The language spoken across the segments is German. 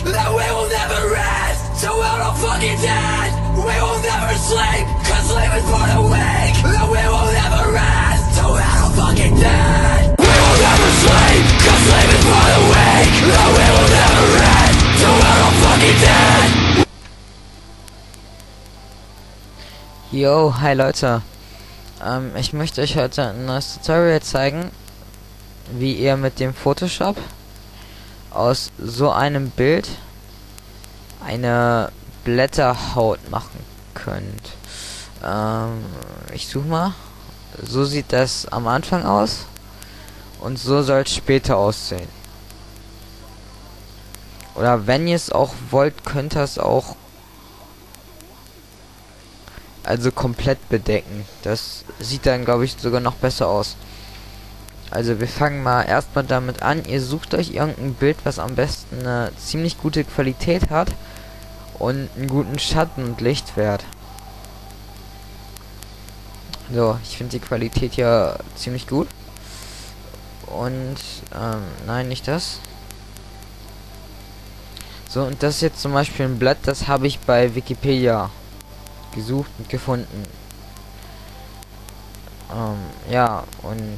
that we will never rest, till we're all fucking dead. We will never sleep, cause sleep is for the weak. That we will never rest, till we're all fucking dead. We will never sleep, cause sleep is for the weak. That we will never rest, till we're all fucking dead. Yo, hi Leute. Ich möchte euch heute ein neues Tutorial zeigen, wie ihr mit dem Photoshop aus so einem Bild eine Blätterhaut machen könnt. Ich suche mal. So sieht das am Anfang aus und so soll es später aussehen. Oder wenn ihr es auch wollt, könnt ihr es auch also komplett bedecken. Das sieht dann, glaube ich, sogar noch besser aus. Also wir fangen mal erstmal damit an. Ihr sucht euch irgendein Bild, was am besten eine ziemlich gute Qualität hat und einen guten Schatten- und Lichtwert. So, ich finde die Qualität ja ziemlich gut. Und, nein, nicht das. So, und das ist jetzt zum Beispiel ein Blatt, das habe ich bei Wikipedia gesucht und gefunden. Ja, und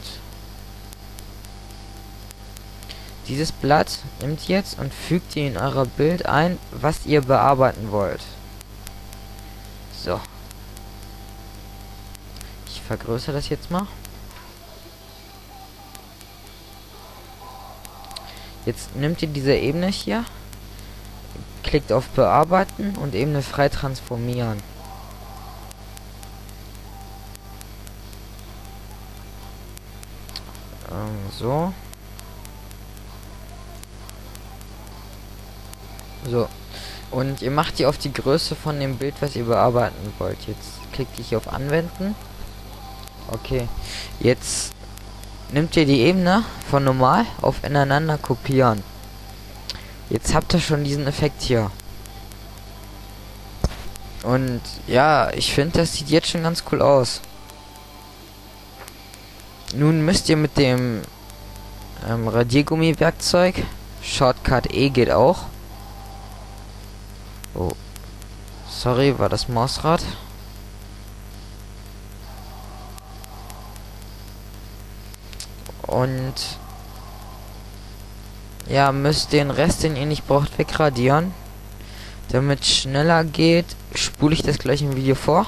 dieses Blatt nimmt ihr jetzt und fügt ihr in euer Bild ein, was ihr bearbeiten wollt. So. Ich vergrößere das jetzt mal. Jetzt nimmt ihr diese Ebene hier, klickt auf Bearbeiten und Ebene frei transformieren. So. So. Und ihr macht die auf die Größe von dem Bild, was ihr bearbeiten wollt. Jetzt klickt ihr hier auf Anwenden. Okay. Jetzt nimmt ihr die Ebene von normal auf ineinander kopieren. Jetzt habt ihr schon diesen Effekt hier. Und ja, ich finde, das sieht jetzt schon ganz cool aus. Nun müsst ihr mit dem Radiergummi-Werkzeug, Shortcut E geht auch. Oh, sorry, war das Mausrad. Und ja, müsst den Rest, den ihr nicht braucht, wegradieren. Damit es schneller geht, spule ich das gleich im Video vor.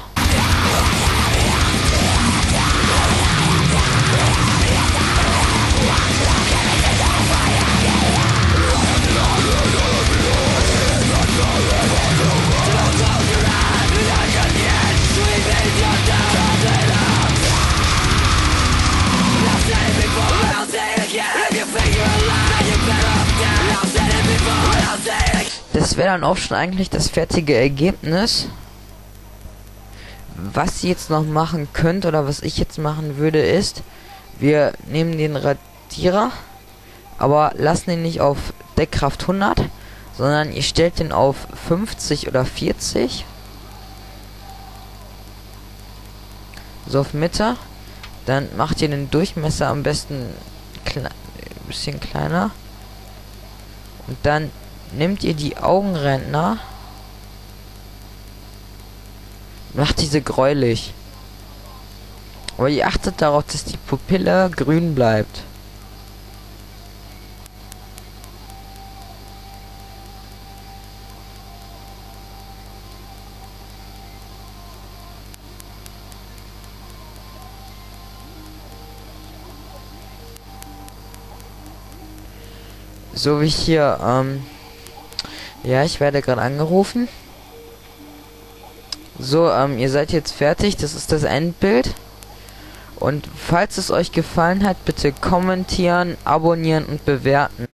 Das wäre dann auch schon eigentlich das fertige Ergebnis. Was ihr jetzt noch machen könnt oder was ich jetzt machen würde ist, wir nehmen den Radierer, aber lassen ihn nicht auf Deckkraft 100, sondern ihr stellt den auf 50 oder 40. So auf Mitte. Dann macht ihr den Durchmesser am besten ein bisschen kleiner. Und dann nehmt ihr die Augenränder, macht diese gräulich. Aber ihr achtet darauf, dass die Pupille grün bleibt. So wie hier, ja, ich werde gerade angerufen. So, ihr seid jetzt fertig. Das ist das Endbild. Und falls es euch gefallen hat, bitte kommentieren, abonnieren und bewerten.